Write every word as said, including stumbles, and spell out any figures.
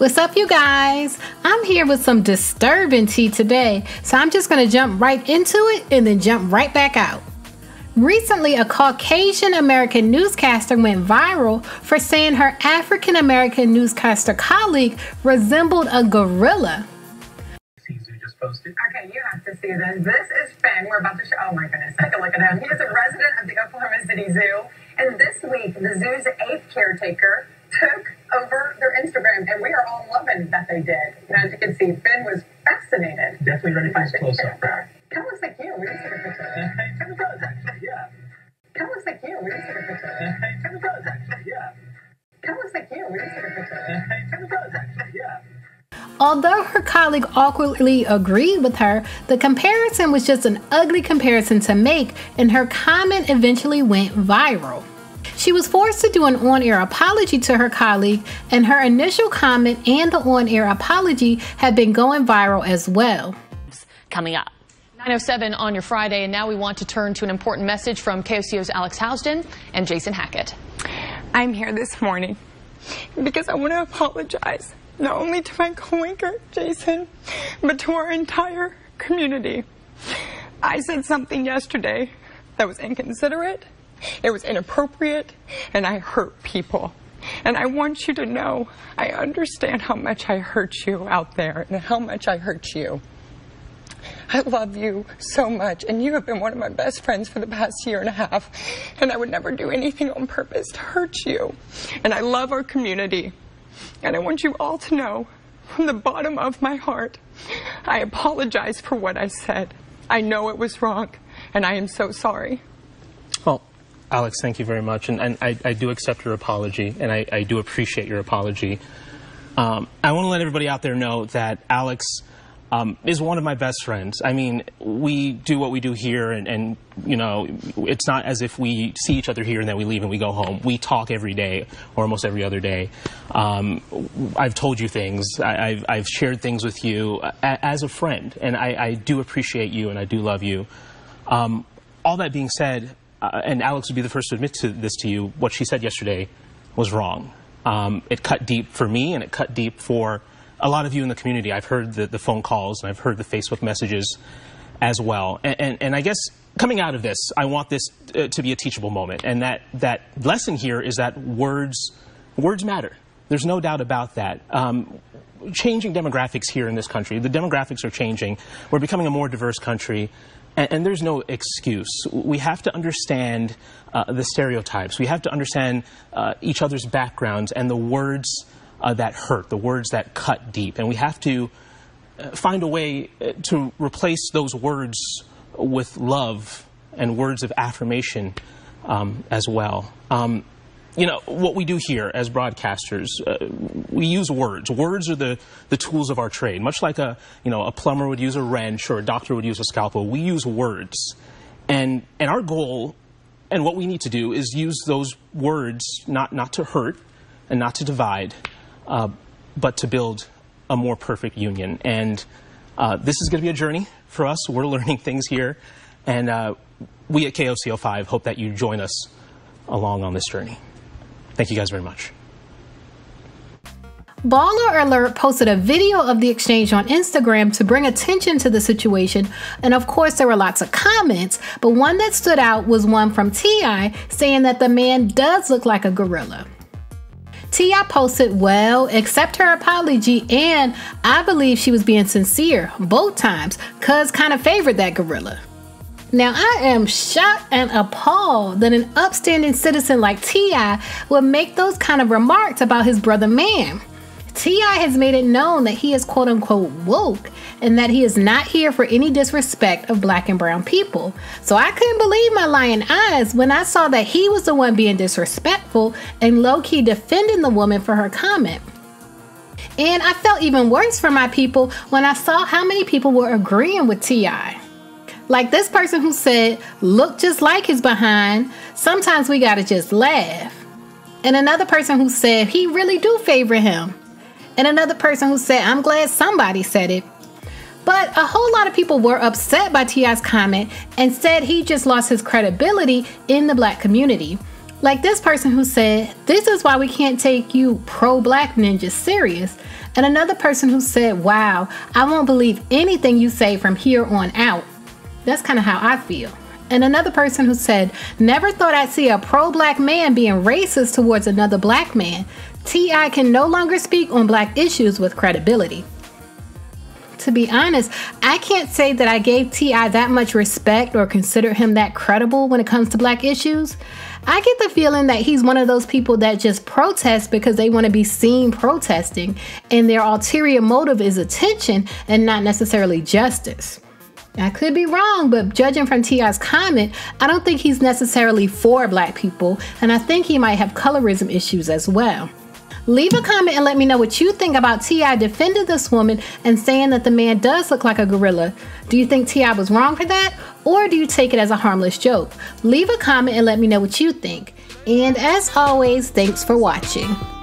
What's up, you guys? I'm here with some disturbing tea today, so I'm just going to jump right into it and then jump right back out. Recently, a Caucasian American newscaster went viral for saying her African American newscaster colleague resembled a gorilla. Just posted. Okay, you have to see this. This is Finn. We're about to show. Oh my goodness, take a look at him. He is a resident of the Oklahoma City Zoo, and this week the zoo's eighth caretaker took over their Instagram, and we are all loving that they did. And as you can see, Finn was fascinated. Definitely ready for his close-up. Kind of looks like you. We just took a picture. Kind of does, actually, yeah. Kind of looks like you. We just took a picture. Kind of does, actually, yeah. Kind of looks like you. We just took a picture. Kind of does, actually, yeah. Although her colleague awkwardly agreed with her, the comparison was just an ugly comparison to make, and her comment eventually went viral. She was forced to do an on-air apology to her colleague, and her initial comment and the on-air apology have been going viral as well. Coming up. nine oh seven on your Friday, and now we want to turn to an important message from K O C O's Alex Housden and Jason Hackett. I'm here this morning because I want to apologize not only to my co-anchor, Jason, but to our entire community. I said something yesterday that was inconsiderate, it was inappropriate, and I hurt people. And I want you to know I understand how much I hurt you out there and how much I hurt you. I love you so much, and you have been one of my best friends for the past year and a half, and I would never do anything on purpose to hurt you. And I love our community, and I want you all to know from the bottom of my heart, I apologize for what I said. I know it was wrong, and I am so sorry. Well, Alex, thank you very much, and, and I, I do accept your apology, and I, I do appreciate your apology. Um, I want to let everybody out there know that Alex um, is one of my best friends. I mean, we do what we do here, and, and, you know, it's not as if we see each other here and then we leave and we go home. We talk every day, or almost every other day. Um, I've told you things. I, I've, I've shared things with you a, as a friend, and I, I do appreciate you, and I do love you. Um, all that being said, Uh, and Alex would be the first to admit to this to you, what she said yesterday was wrong. Um, it cut deep for me, and it cut deep for a lot of you in the community. I've heard the, the phone calls, and I've heard the Facebook messages as well. And, and, and I guess coming out of this, I want this uh, to be a teachable moment. And that, that lesson here is that words, words matter. There's no doubt about that. Um, changing demographics here in this country, the demographics are changing. We're becoming a more diverse country. And, and there's no excuse. We have to understand uh, the stereotypes. We have to understand uh, each other's backgrounds and the words uh, that hurt, the words that cut deep. And we have to uh, find a way to replace those words with love and words of affirmation um, as well. Um, You know, what we do here as broadcasters, uh, we use words. Words are the, the tools of our trade. Much like a, you know, a plumber would use a wrench or a doctor would use a scalpel, we use words. And, and our goal and what we need to do is use those words not, not to hurt and not to divide, uh, but to build a more perfect union. And uh, this is going to be a journey for us. We're learning things here. And uh, we at K O C O five hope that you join us along on this journey. Thank you guys very much. Baller Alert posted a video of the exchange on Instagram to bring attention to the situation, and of course there were lots of comments, but one that stood out was one from T I saying that the man does look like a gorilla. T I posted, well, accept her apology, and I believe she was being sincere both times, cuz kind of favored that gorilla. Now, I am shocked and appalled that an upstanding citizen like T I would make those kind of remarks about his brother man. T I has made it known that he is quote-unquote woke and that he is not here for any disrespect of black and brown people. So I couldn't believe my lying eyes when I saw that he was the one being disrespectful and low-key defending the woman for her comment. And I felt even worse for my people when I saw how many people were agreeing with T I. Like this person who said, look just like his behind, sometimes we gotta just laugh. And another person who said, he really do favor him. And another person who said, I'm glad somebody said it. But a whole lot of people were upset by T I's comment and said he just lost his credibility in the black community. Like this person who said, this is why we can't take you pro-black ninjas serious. And another person who said, wow, I won't believe anything you say from here on out. That's kind of how I feel. And another person who said, never thought I'd see a pro-black man being racist towards another black man. T I can no longer speak on black issues with credibility. To be honest, I can't say that I gave T I that much respect or consider him that credible when it comes to black issues. I get the feeling that he's one of those people that just protest because they want to be seen protesting, and their ulterior motive is attention and not necessarily justice. I could be wrong, but judging from T I's comment, I don't think he's necessarily for black people, and I think he might have colorism issues as well. Leave a comment and let me know what you think about T I defending this woman and saying that the man does look like a gorilla. Do you think T I was wrong for that, or do you take it as a harmless joke? Leave a comment and let me know what you think. And as always, thanks for watching.